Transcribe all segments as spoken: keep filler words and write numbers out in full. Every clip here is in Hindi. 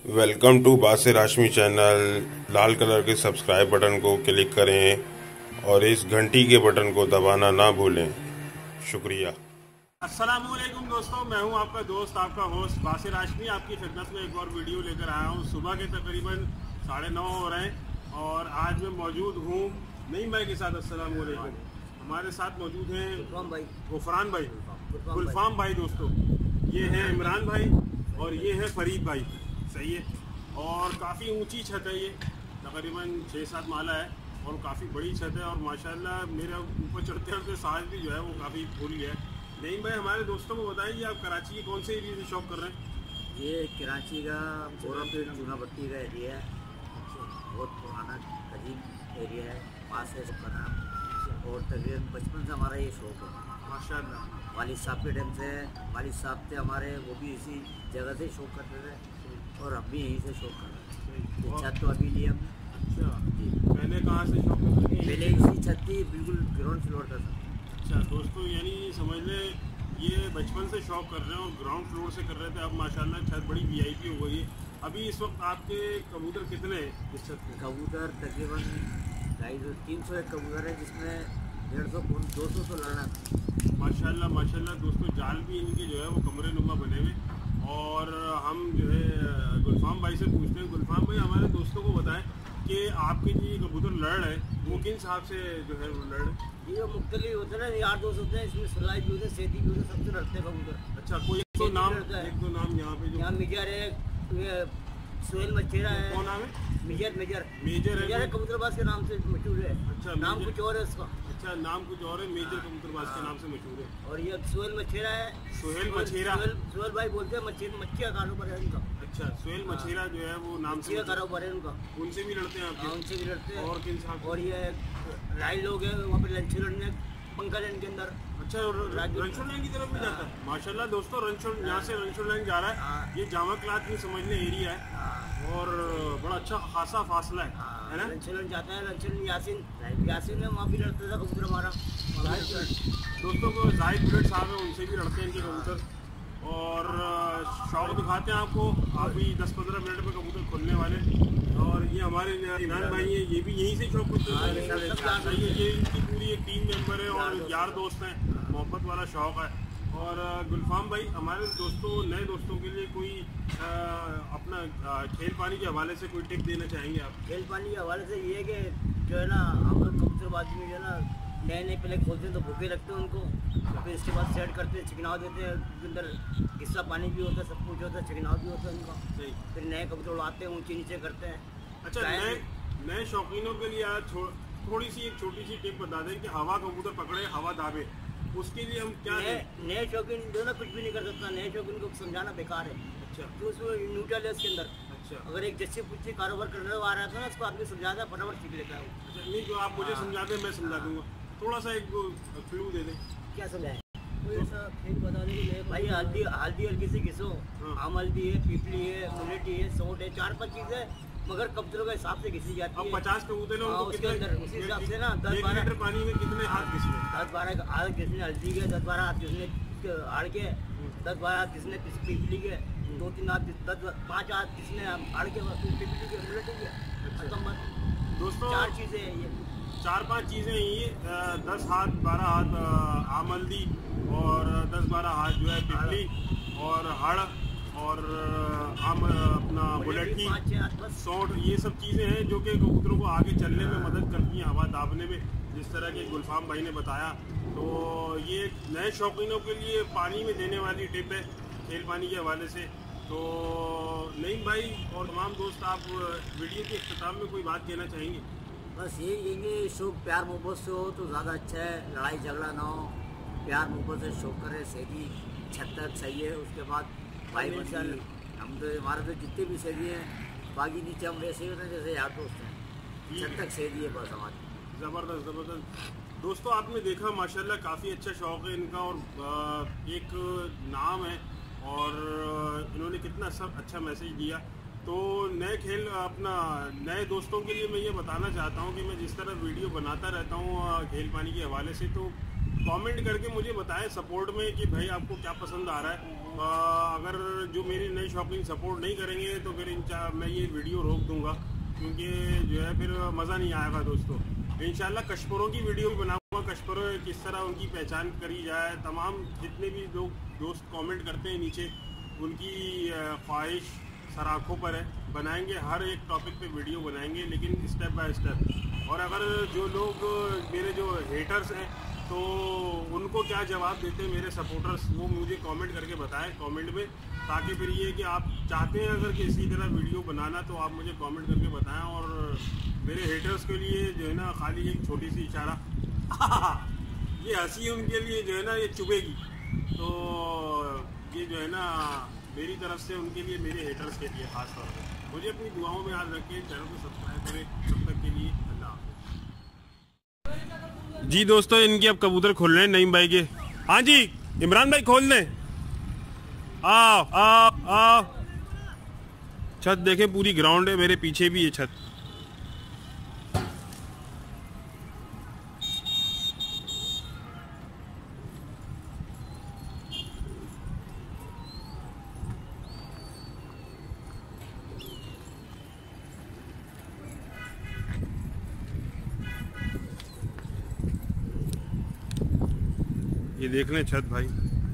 Welcome to Basir Hashmi channel. लाल कलर के सब्सक्राइब बटन को क्लिक करें और इस घंटी के बटन को दबाना ना भूलें। शुक्रिया। अस्सलाम वालेकुम दोस्तों, मैं हूं आपका दोस्त आपका होस्ट बासिर हाशमी। आपकी खिदमत में एक और वीडियो लेकर आया हूं। सुबह के तकरीबन साढ़े नौ हो रहे हैं और आज मैं मौजूद हूं नईम भाई के साथ। अस्सलाम वालेकुम। हमारे साथ मौजूद हैं भाई गुफरान भाई, गुलफाम भाई। दोस्तों ये है इमरान भाई और ये है फरीद भाई। सही है। और काफ़ी ऊंची छत है, ये तकरीबन छः सात माला है और काफ़ी बड़ी छत है। और माशाल्लाह मेरे ऊपर चढ़ते चढ़ते सांस भी जो है वो काफ़ी फूल गया है। नईम भाई हमारे दोस्तों को बताइए, आप कराची के कौन से एरिया से शौक कर रहे हैं? ये कराची का बोरापीर चूनापट्टी का एरिया है। बहुत पुराना कदीम एरिया है, पास है बना। और तकरीबन बचपन से हमारा ये शौक है माशाल्लाह। वालिद साहब के टाइम से। वालिद साहब थे हमारे, वो भी इसी जगह से शौक करते थे और हम भी यहीं से शौक कर रहे हैं। छत तो अभी लिए हमने। अच्छा जी। पहले कहाँ से शौक करते थे? पहले इसी छत थी, बिल्कुल ग्राउंड फ्लोर का था। अच्छा दोस्तों, यानी समझ लें ये बचपन से शौक कर रहे हैं और ग्राउंड फ्लोर से कर रहे थे। अब माशाल्लाह छत बड़ी वीआईपी हो गई है। अभी इस वक्त आपके कबूतर कितने हैं इस छत में? कबूतर तकरीबन ढाई सौ तीन सौ एक कबूतर है, जिसमें डेढ़ सौ दो सौ तो लड़ना। माशाल्लाह माशाल्लाह दोस्तों, जाल भी इनके जो है वो कमरे नुमा बने हुए। और हम जो है गुलफाम भाई से पूछते हैं। गुलफाम भाई हमारे दोस्तों को बताएं कि आपके जो ये कबूतर लड़ है वो किन हिसाब से जो है वो लड़? ये मुख्तलिफ होते हैं ना, यार दोस्त होते हैं, इसमें सलाई भी होते हैं, सेती भी होते हैं, सबसे लड़ते हैं कबूतर। अच्छा, कोई एक दो नाम एक दो नाम यहाँ पे जो यहाँ मिजर है, सोहेल मच्छेरा है। कौन नाम है? मेजर मेजर मेजर है। मेजर कबूतरबाज के नाम से मशहूर है। अच्छा, नाम कुछ और है उसका। अच्छा, नाम कुछ और है। मेजर कबूतरबाज के नाम से मशहूर है। और ये सोहेल मच्छेरा है। सोहेल मच्छेरा। सोहेल भाई बोलते हैं, मच्छी मच्छी का कारोबार है उनका। अच्छा, सोहेल मच्छेरा जो है वो नाम से कारोबार है उनका। उनसे भी लड़ते हैं आप? उनसे भी लड़ते हैं। और किन साहब? और ये राय लोग हैं वहाँ पे लंच लड़ने पंखा लेन के अंदर। अच्छा, रणछोड़ लाइन की तरफ भी जाता है? माशाल्लाह दोस्तों, रणछोड़ यहाँ से रणछोड़ लाइन जा रहा है। ये जामा क्लाथ में समझ लें एरिया है और बड़ा अच्छा खासा फासला है, है ना? रणछोड़ जाता है। रणछोड़ यासीन यासीन है, वहाँ भी लड़ता था कबूतर हमारा। दोस्तों को जाहिद बुलेट साहब है, उनसे भी लड़ते हैं इनके कबूतर। और शौक दिखाते हैं आपको। अभी दस पंद्रह मिनट में कबूतर खुलने वाले। और ये हमारे इमरान भाई हैं, ये भी यहीं से शौक करते हैं। ये इनकी पूरी एक टीम मेंबर है और यार दोस्त हैं, मोहब्बत वाला शौक है। और गुलफाम भाई हमारे दोस्तों नए दोस्तों के लिए कोई आ, अपना आ, खेल पानी के हवाले से कोई टिप देना चाहेंगे आप? खेल पानी के हवाले से ये है कि जो है ना, हम लोग कबूतरबाजी में जो है ना नए नए पहले खोलते हैं तो भूखे रखते हैं उनको, फिर इसके बाद सेट करते हैं, चिकनाव देते हैं। उसके अंदर किस्सा पानी भी होता है, सब कुछ होता है, चिकनाव भी होता है उनका। सही। फिर नए कबूतर उड़ाते हैं, ऊँचे नीचे करते हैं। अच्छा, नए नए शौकीनों के लिए आज थोड़ी सी एक छोटी सी टिप बता दें कि हवा कबूतर पकड़े हवा दाबे, उसके लिए हम क्या दें? नए शौकीन जो ना कुछ भी नहीं कर सकता। नए शौकीन को समझाना बेकार है। अच्छा, तो उसमें न्यूट्रल है उसके अंदर। अच्छा, अगर एक जैसे कुछ कारोबार करने आ रहा था ना, उसको आदमी समझाता है, फटाफट सीख लेता है। अच्छा, नहीं जो आप मुझे समझा दें मैं समझा दूंगा। थोड़ा सा एक क्लू दे दें। क्या समझाए? कोई ऐसा खेल बता दें भाई। हल्दी हल्दी हल्की सी घिसो, आम हल्दी है, पीपली है, मुलेटी है, सौंठ है, चार पाँच चीज़ें मगर कबूतरों के हिसाब से घिसी जाती है। अब पचास कबूतर हैं, उनको उसके अंदर उसी हिसाब से ना दस एक बारह लीटर पानी में कितने हाथ घिसने? दस बारह हाथ घिसने हल्दी के, दस बारह हाथ घिसने आड़ के, दस बारह हाथ घिसने पीपली के, दो तीन हाथ दस पाँच हाथ घिसने आड़ के, पीपली के, मुलेटी के। दोस्तों चार चीज़ें हैं ये, चार पांच चीज़ें ये दस हाथ बारह हाथ आम हल्दी और दस बारह हाथ जो है पिपली और हड़ और आम अपना बुलेटी, सौंठ, ये सब चीज़ें हैं जो कि कबूतरों को आगे चलने में मदद करती हैं, हवा दाबने में, जिस तरह के गुलफाम भाई ने बताया। तो ये नए शौकीनों के लिए पानी में देने वाली टिप है खेल पानी के हवाले से। तो नईम भाई और तमाम दोस्त, आप वीडियो के अख्ताम में कोई बात कहना चाहेंगे? बस ये ये शौक प्यार मोहब्बत से हो तो ज़्यादा अच्छा है। लड़ाई झगड़ा ना हो, प्यार मोहब्बत से शौक करे। सही छत तक सही है, उसके बाद भाई बंदी। हम तो हमारे तो जितने भी सही हैं, बाकी नीचे हम वैसे ही होते हैं जैसे यार दोस्त हैं। छत तक सही है बस हमारी। ज़बरदस्त ज़बरदस्त। दोस्तों आपने देखा माशाल्लाह काफ़ी अच्छा शौक़ है इनका और एक नाम है और इन्होंने कितना सब अच्छा मैसेज दिया। तो नए खेल अपना नए दोस्तों के लिए मैं ये बताना चाहता हूँ कि मैं जिस तरह वीडियो बनाता रहता हूँ खेल पानी के हवाले से, तो कमेंट करके मुझे बताएं सपोर्ट में कि भाई आपको क्या पसंद आ रहा है। आ, अगर जो मेरी नई शौकीन सपोर्ट नहीं करेंगे तो फिर मैं ये वीडियो रोक दूंगा, क्योंकि जो है फिर मज़ा नहीं आएगा दोस्तों। इंशाल्लाह कशपरों की वीडियो भी बनाऊंगा, कशपरों किस तरह उनकी पहचान करी जाए। तमाम जितने भी लोग दोस्त कमेंट करते हैं नीचे, उनकी ख्वाहिश सर आँखों पर है, बनाएंगे हर एक टॉपिक पे वीडियो बनाएंगे, लेकिन स्टेप बाय स्टेप। और अगर जो लोग मेरे जो हेटर्स हैं तो उनको क्या जवाब देते हैं मेरे सपोर्टर्स, वो मुझे कमेंट करके बताएं कमेंट में, ताकि फिर ये कि आप चाहते हैं अगर किसी तरह वीडियो बनाना तो आप मुझे कमेंट करके बताएं। और मेरे हेटर्स के लिए जो है ना खाली एक छोटी सी इशारा ये हंसी उनके लिए जो है ना ये चुभेगी, तो ये जो है ना मेरी तरफ से उनके लिए, मेरे हेटर्स के लिए खास तौर पर। मुझे अपनी दुआओं में याद रखें, चैनल को सब्सक्राइब करें। तब तक के लिए अल्लाह हाफ़िज़। जी दोस्तों, इनके अब कबूतर खोल रहे हैं नईम भाई के। हाँ जी इमरान भाई खोल दें, आओ आओ आओ। छत देखें पूरी ग्राउंड है, मेरे पीछे भी है छत। ये देख लें छत भाई,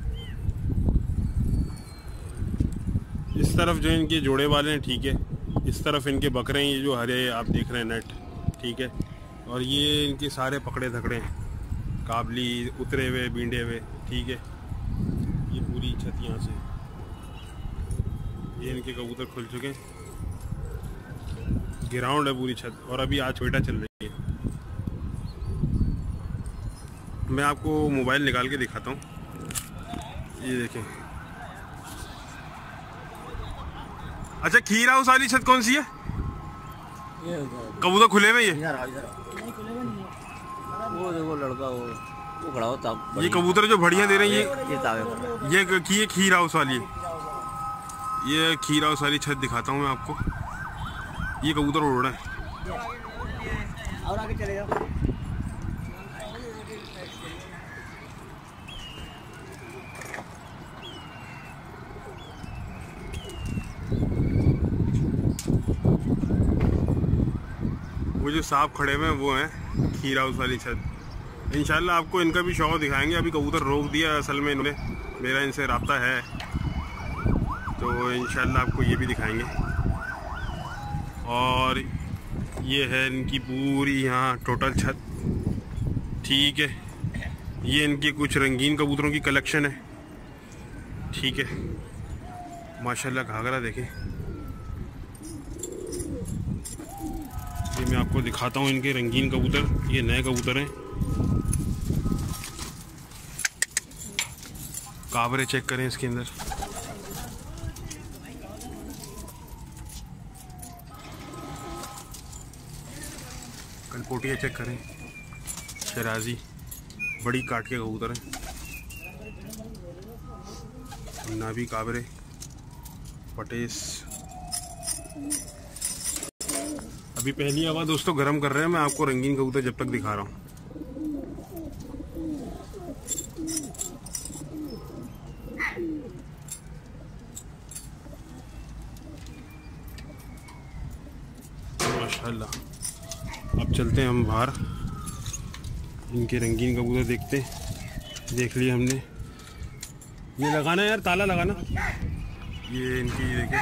इस तरफ जो इनके जोड़े वाले हैं, ठीक है, इस तरफ इनके बकरे हैं, ये जो हरे आप देख रहे हैं नेट, ठीक है, और ये इनके सारे पकड़े धकड़े हैं, काबली उतरे हुए बींडे हुए, ठीक है। ये पूरी छत यहाँ से, ये इनके कबूतर खुल चुके हैं, ग्राउंड है पूरी छत, और अभी आज बेटा चल रही है। मैं आपको मोबाइल निकाल के दिखाता हूँ, ये देखें। अच्छा खीर हाउस वाली छत कौन सी है? कबूतर खुले में ये वो देखो लड़का वो वो खड़ा होता, ये कबूतर जो बढ़िया दे रहे हैं ये ये ये की खीर हाउस वाली है। ये खीर हाउस वाली छत दिखाता हूँ मैं आपको, ये कबूतर उड़ रहा है। और आगे चले जाओ। वो जो सांप खड़े हुए हैं वो हैं खीर हाउस वाली छत। इंशाल्लाह आपको इनका भी शौक दिखाएंगे। अभी कबूतर रोक दिया असल में इन्होंने, मेरा इनसे रब्ता है, तो इंशाल्लाह आपको ये भी दिखाएंगे। और ये है इनकी पूरी यहाँ टोटल छत, ठीक है। ये इनके कुछ रंगीन कबूतरों की कलेक्शन है, ठीक है। माशाल्लाह घाघरा देखें, ये मैं आपको दिखाता हूँ इनके रंगीन कबूतर, ये नए कबूतर हैं। काबरे चेक करें इसके अंदर, कलकोटिया चेक करें, शराजी बड़ी काट के कबूतर हैं, नाभी काबरे, पटेस। अभी पहली हवा दोस्तों गर्म कर रहे हैं, मैं आपको रंगीन कबूतर जब तक दिखा रहा हूँ। माशाल्लाह। अब चलते हैं हम बाहर, इनके रंगीन कबूतर देखते हैं। देख लिया हमने, ये लगाना यार, ताला लगाना। ये इनकी देखिए,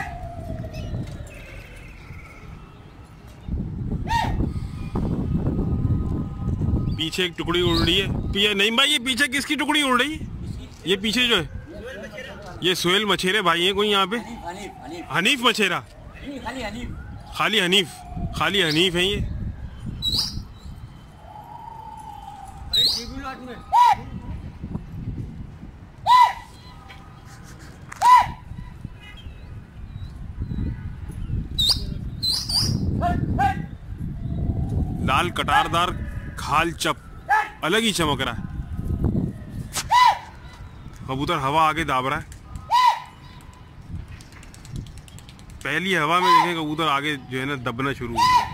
पीछे एक टुकड़ी उड़ रही है। पिया नहीं भाई, ये पीछे किसकी टुकड़ी उड़ रही है? ये पीछे जो है ये सोहेल मछेरे भाई हैं कोई यहाँ पे, हनीफ मछेरा, खाली हनीफ, खाली हनीफ है ये। लाल कटारदार खाल चप, अलग ही चमक रहा है। कबूतर हवा आगे दाब रहा है, पहली हवा में देखें कबूतर आगे जो है ना दबना शुरू हो गया।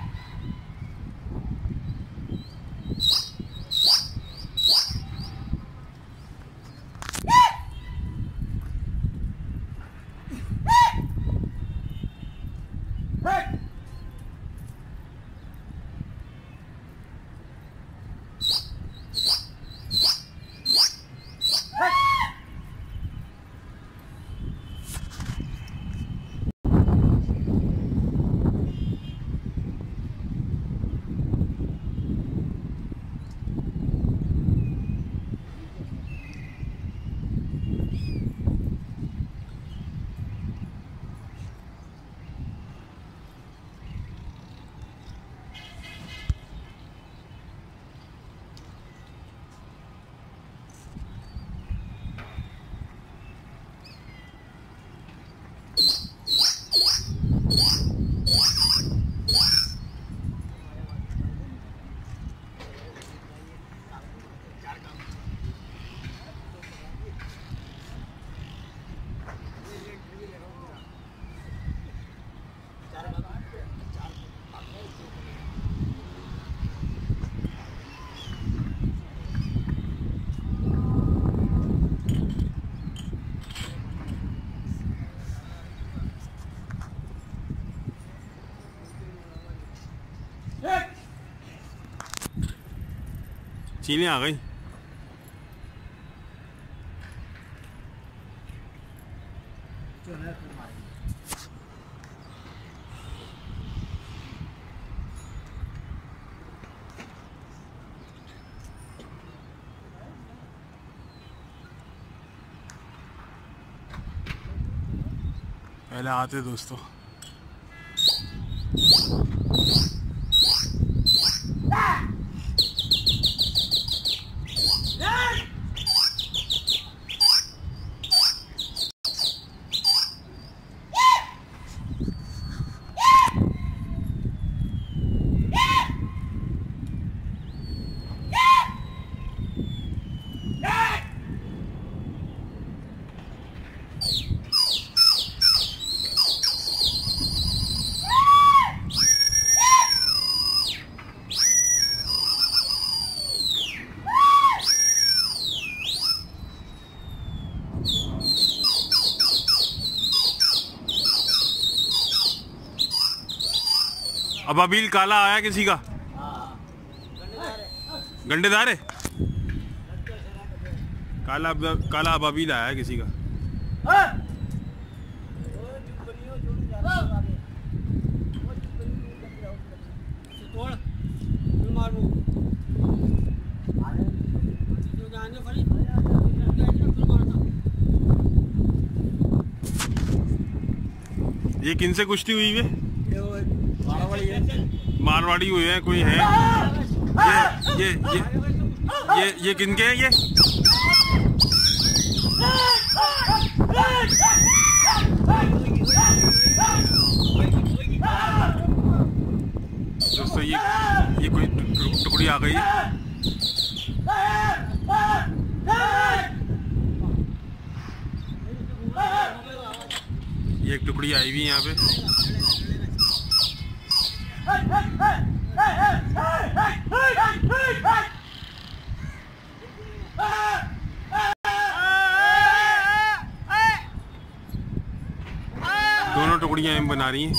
चीलें आ गई। पहले आते दोस्तों। अबाबील काला आया किसी का? गंडेदार है। काला काला अबाबील आया किसी का। ये किनसे कुश्ती हुई है? मारवाड़ी हुए हैं कोई है? ये ये ये ये ये किनके हैं ये? दोस्तों ये ये कोई टुकड़ी आ गई है। ये एक टुकड़ी आई हुई है यहाँ पे। दोनों टुकड़ियां हम बना रही हैं।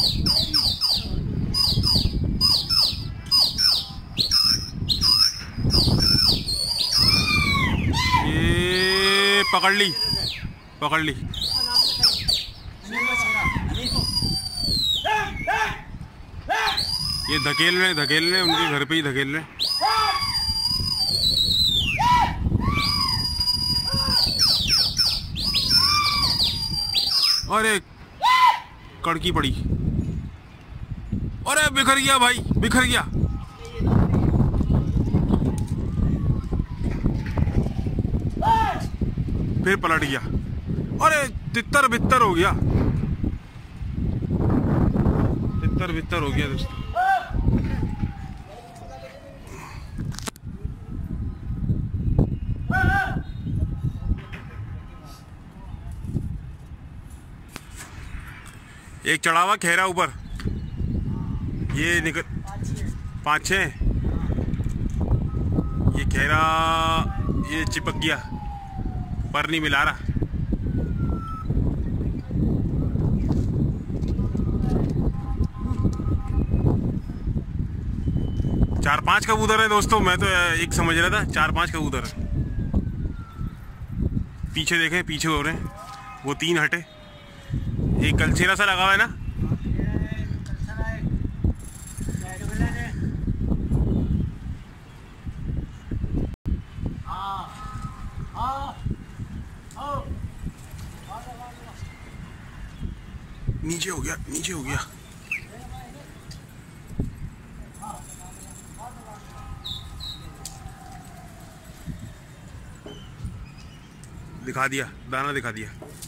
ये पकड़ ली पकड़ ली। ये धकेल रहे धकेल रहे उनके घर पे ही धकेल रहे। अरे कड़की पड़ी। अरे बिखर गया भाई, बिखर गया। फिर पलट गया। अरे तितर बितर हो गया, तितर बितर हो गया दोस्तों। एक चढ़ावा खेरा ऊपर, ये निकल पाँच छः, ये खेरा ये चिपक गया, पर नहीं मिला रहा। चार पांच कबूतर है दोस्तों, मैं तो एक समझ रहा था, चार पांच कबूतर है। पीछे देखें, पीछे हो रहे हैं वो तीन हटे। एक कलछेरा सा लगा हुआ है ना, नीचे हो गया, नीचे हो गया। दिखा दिया, दाना दिखा दिया।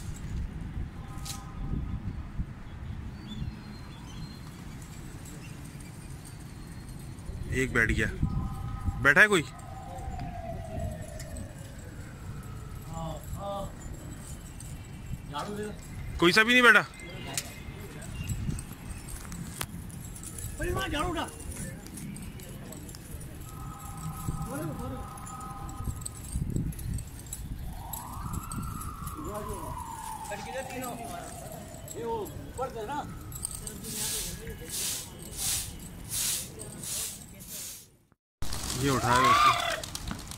एक बैठ गया, बैठा है कोई? कोई सा भी नहीं बैठा। ये उठाया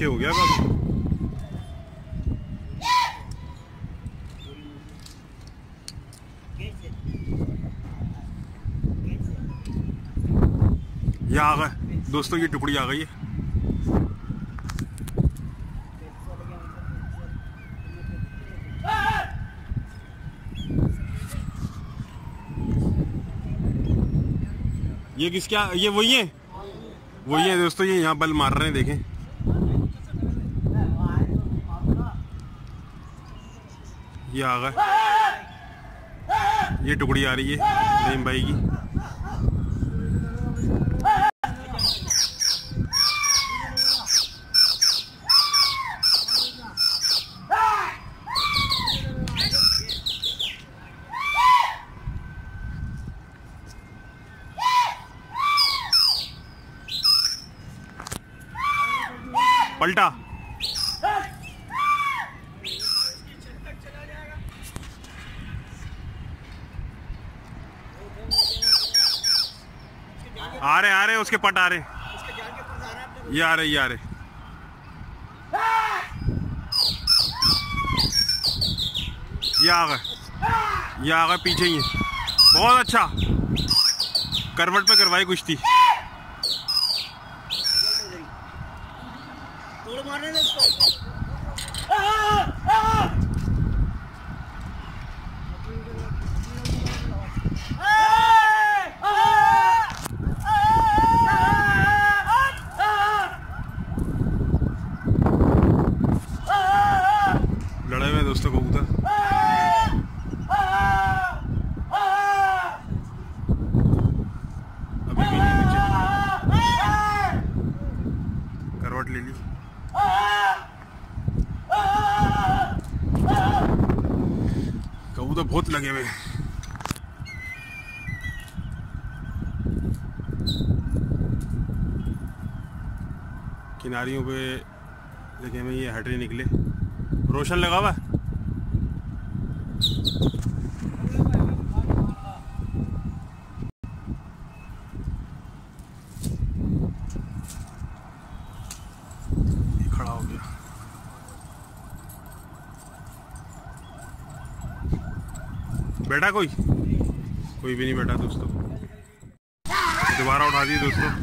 नीचे हो गया काफी। ये आ गए दोस्तों, ये टुकड़ी आ गई है। ये किस क्या, ये वही है वही है दोस्तों, ये यहाँ बल मार रहे हैं, देखें। ये आ गए, ये टुकड़ी आ रही है रहीम भाई की। पलटा, आ रहे आ रहे उसके पट आ रहे, ये आ रहे ये आ रहे। ये आ गए, ये आ गए पीछे ही है। बहुत अच्छा, करवट पे करवाई कुश्ती। मारने दे इसको। लड़ाई में दोस्तों कबूतर। अभी भी नहीं नीचे, करवट ले ली। कबूतर बहुत लगे हुए। किनारियों पे लगे हुए, ये हटरी निकले। रोशन लगा हुआ है। खड़ा हो गया। बैठा कोई कोई भी नहीं बैठा दोस्तों। दोबारा उठा दी दोस्तों।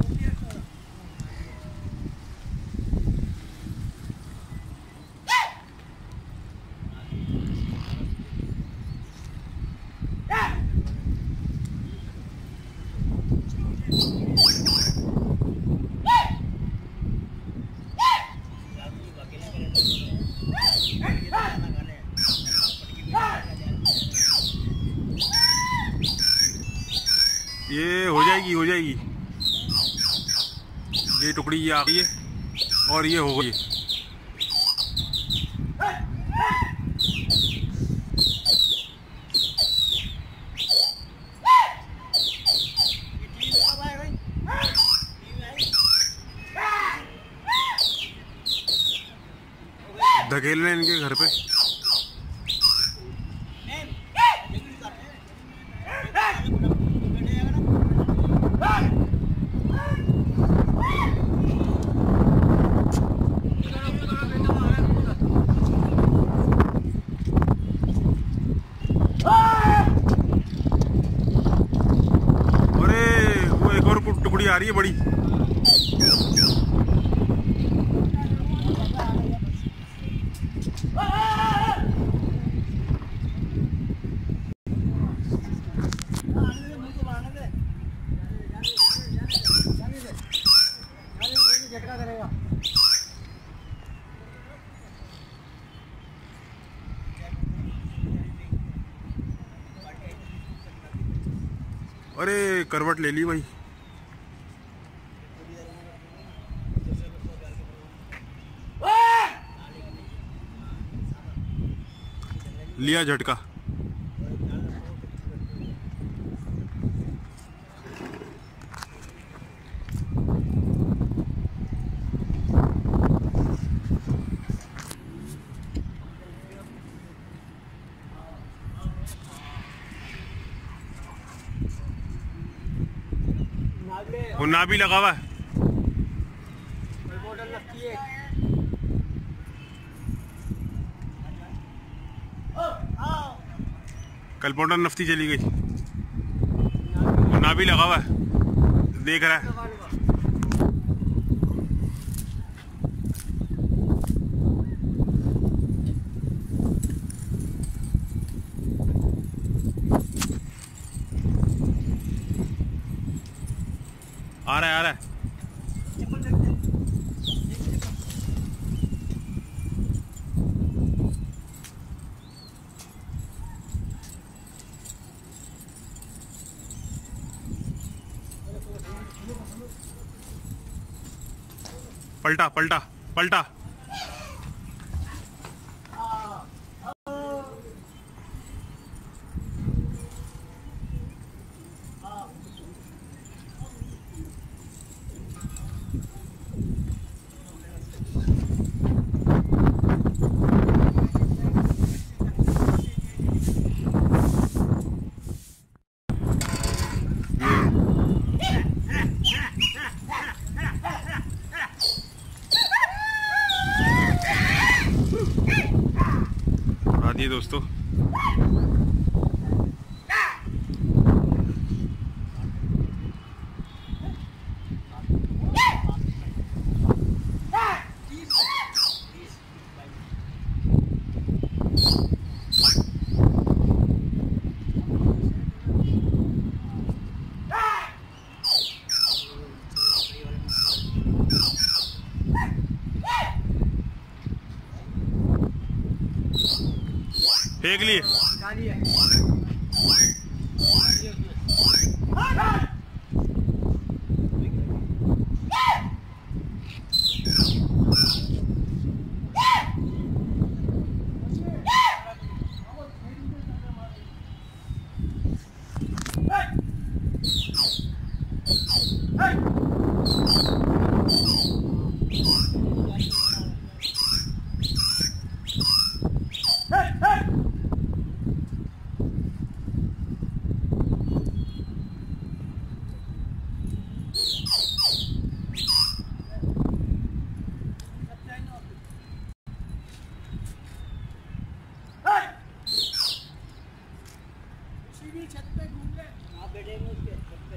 ये हो जाएगी हो जाएगी ये टुकड़ी ये आ गई है और ये हो गई। धकेल रहे इनके घर पे। टुकड़ी आ रही है बड़ी। अरे करवट ले ली भाई। लिया झटका। वो ना भी लगा हुआ है। लगती है। कल पाउडर नफ्ती चली गई, ना भी लगा हुआ है, देख रहा है। आ रहा है आ रहा है। पलटा पलटा पलटा। दिए दोस्तों। फेंक लिए। छत पे घूम ले, आप बैठेंगे उसके छत पे।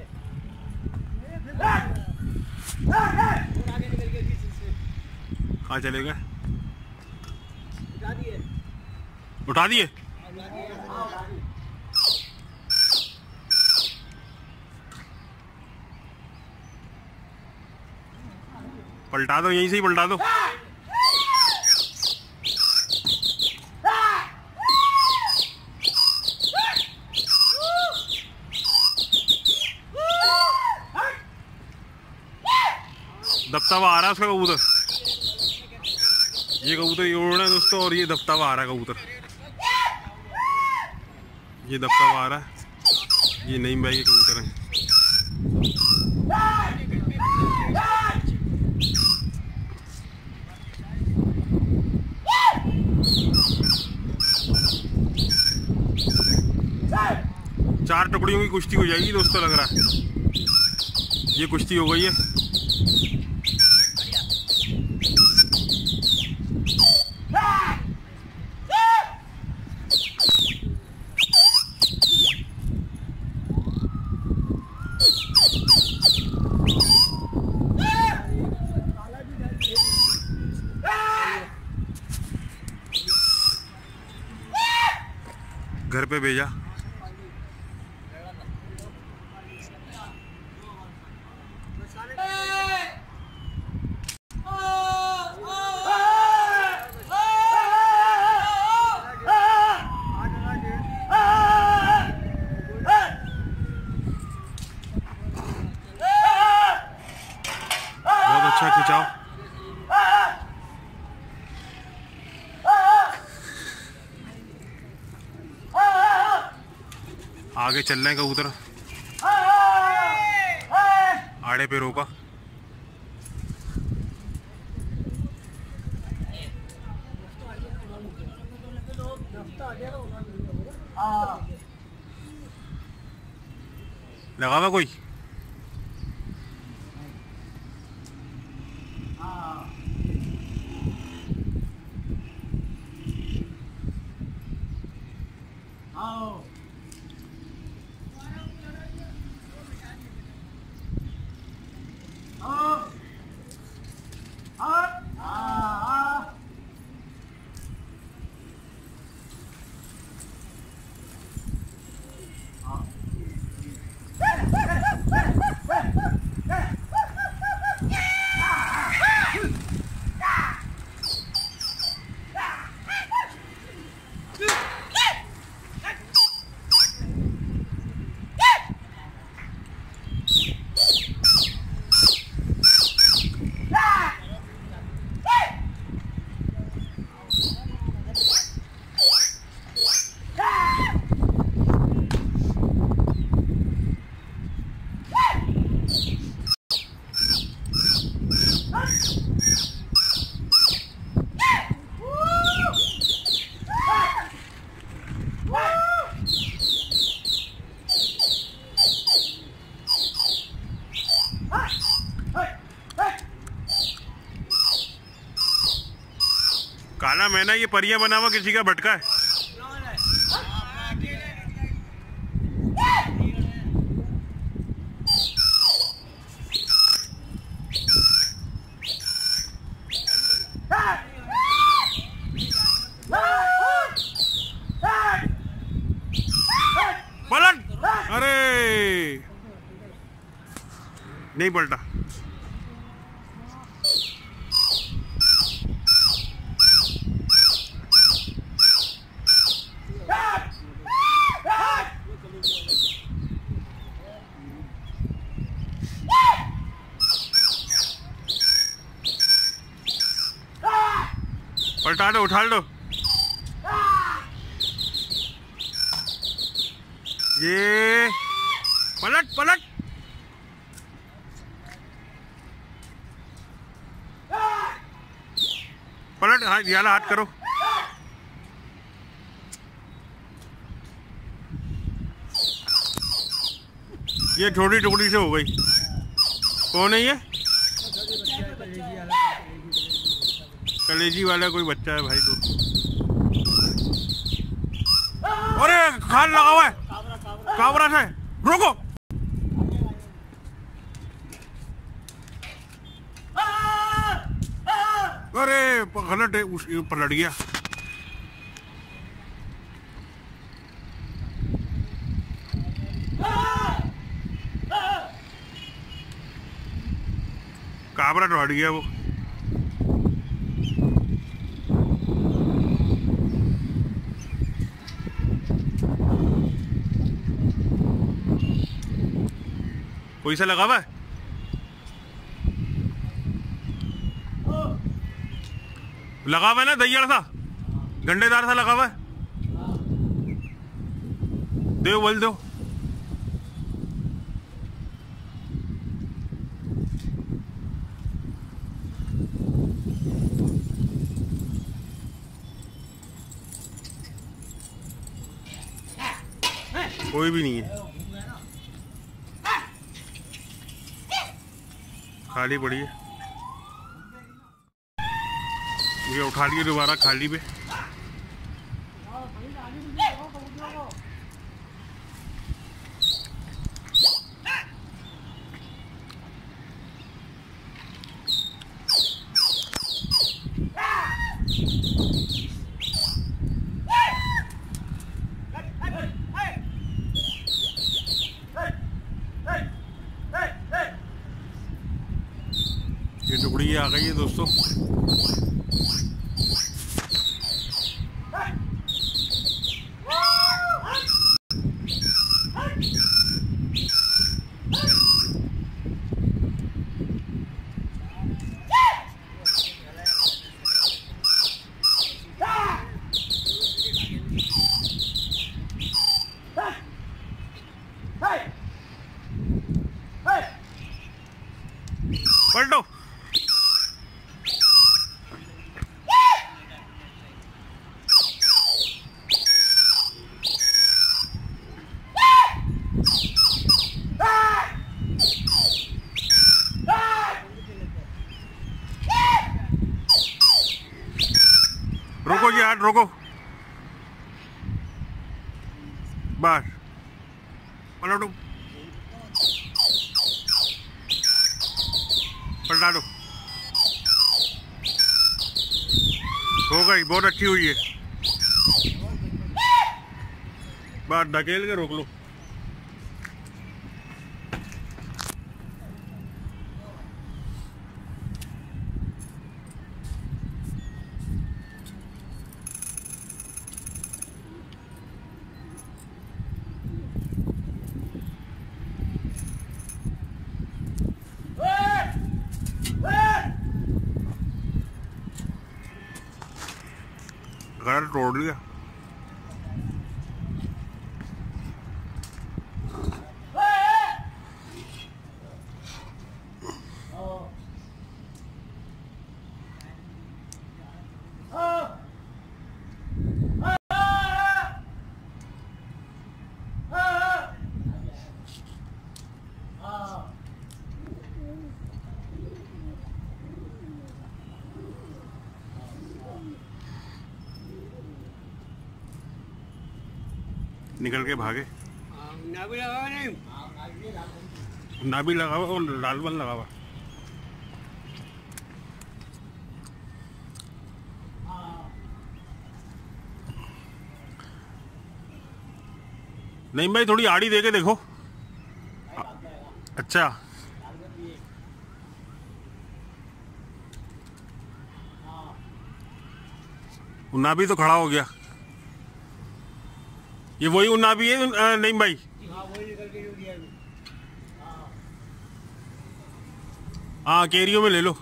आगे निकल के बीच से कहाँ चलेगा? उठा दिए उठा दिए पलटा दो, यहीं से ही पलटा दो। दबता हुआ आ रहा है उसका कबूतर, ये कबूतर ये उड़ रहा है दोस्तों, और ये दबता हुआ आ रहा है कबूतर, ये दबता हुआ आ रहा है। ये नईम भाई के कबूतर हैं। चार टुकड़ियों की कुश्ती हो जाएगी दोस्तों, लग रहा है ये कुश्ती हो गई है। घर पे भेजा। बहुत अच्छा खिंचाव। आगे चल रहे हैं कबूतर, आड़े पे रोका। लगा हुआ कोई? काला मैना ये परियां बना हुआ किसी का भटका है। पलट, अरे नहीं पलटा। पलटा दो, उठा दो। ये पलट पलट। पलट, हाँ याला हाथ करो। ये छोटी टुकड़ी से हो गई। कौन है ये? कलेजी वाला कोई बच्चा है भाई। तो अरे खाल लगा हुआ है कावरा से, रोको। अरे गलत है, उस पलट गया। काबरा तो हट गया वो। कोई सा लगा हुआ है? लगा हुआ है ना, दहिया सा गंडेदार सा लगा हुआ है। दो बोल दो। कोई भी नहीं है, खाली पड़ी है। ये उठा लिए दोबारा खाली पे। ये टुकड़ी आ गई है दोस्तों। पलटो। रोको जी, हाथ रोको। बस पलटो, पलटा दो। हो गई, बहुत अच्छी हुई है। बस धकेल के रोक लो। घर तोड़ लिया। निकल के भागे। नाभी लगा नहीं, नाभी लगा हुआ और लाल बल लगा हुआ। नहीं भाई, थोड़ी आड़ी दे के देखो। अच्छा, नाभी तो खड़ा हो गया। ये वही नाभी है नहीं भाई? हाँ, केरियो में ले लो।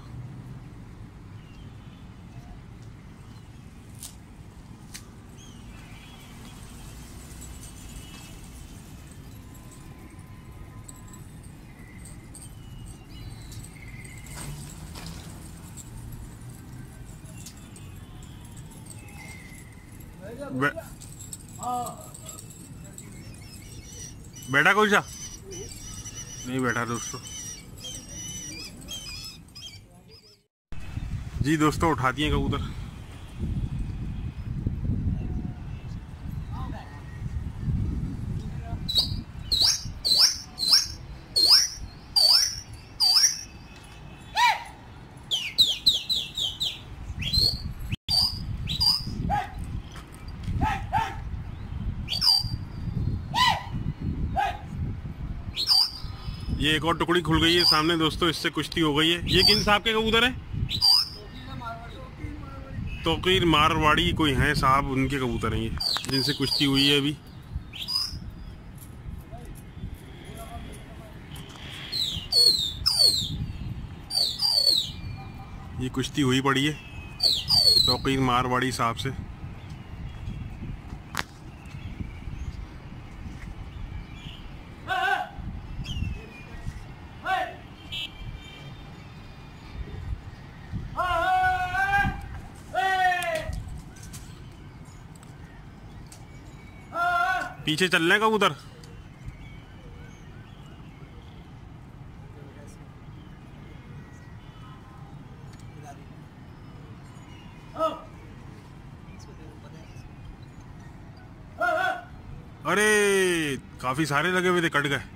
बे, बैठा कोई सा नहीं बैठा दोस्तों। जी दोस्तों, उठा दिए कबूतर। ये एक और टुकड़ी खुल गई है सामने दोस्तों, इससे कुश्ती हो गई है। ये किन साहब के कबूतर है? तोकीर मारवाड़ी कोई हैं साहब, उनके कबूतर हैं ये, जिनसे कुश्ती हुई है अभी। ये कुश्ती हुई पड़ी है तोकीर मारवाड़ी साहब से। पीछे चल रहे हैं कबूतर। अरे काफी सारे लगे हुए थे, कट गए।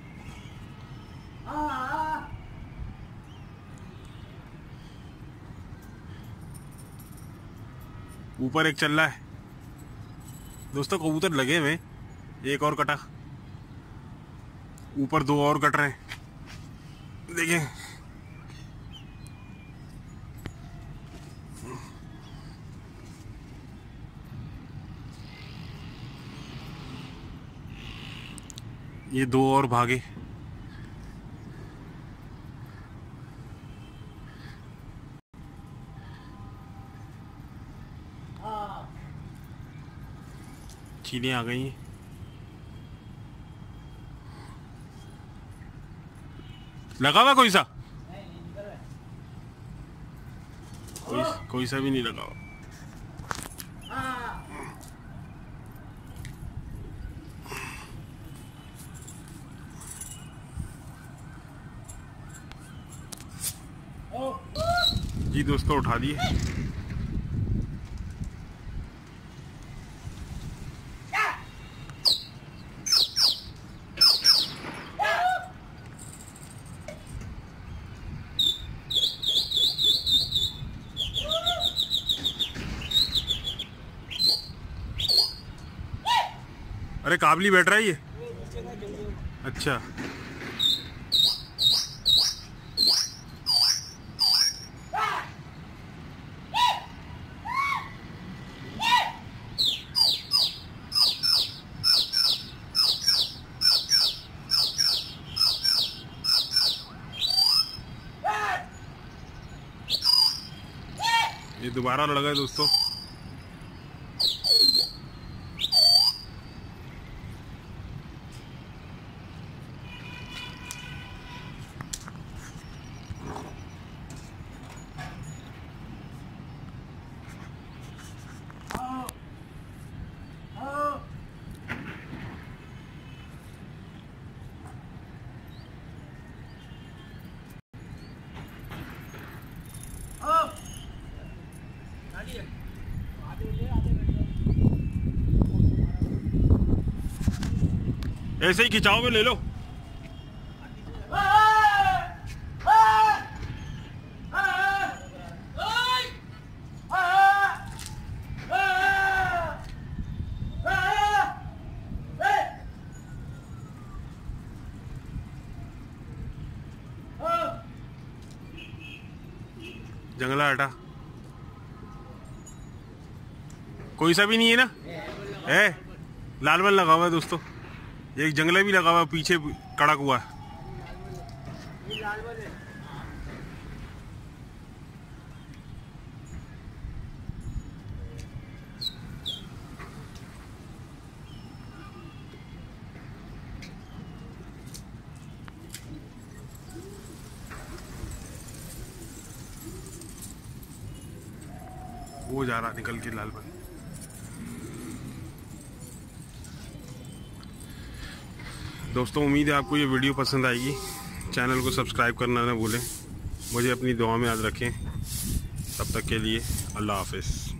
ऊपर एक चल रहा है दोस्तों, कबूतर लगे हुए, एक और कटा, ऊपर दो और कट रहे हैं, देखें। ये दो और भागे। चीलें आ गई हैं। लगा हुआ कोई सा? कोई, कोई सा भी नहीं लगा हुआ। जी दोस्तों, उठा दिए। अरे काबली बैठ रहा है ये। अच्छा, ये दोबारा लड़ गए दोस्तों। ऐसे ही खिंचाव में ले लो। जंगला हटा, कोई सा भी नहीं है ना, है लाल बल लगा हुआ है दोस्तों, एक जंगला भी लगा हुआ है पीछे कड़क हुआ है। वो जा रहा निकल के लाल बल। दोस्तों उम्मीद है आपको ये वीडियो पसंद आएगी। चैनल को सब्सक्राइब करना ना भूलें। मुझे अपनी दुआ में याद रखें। तब तक के लिए अल्लाह हाफिज़।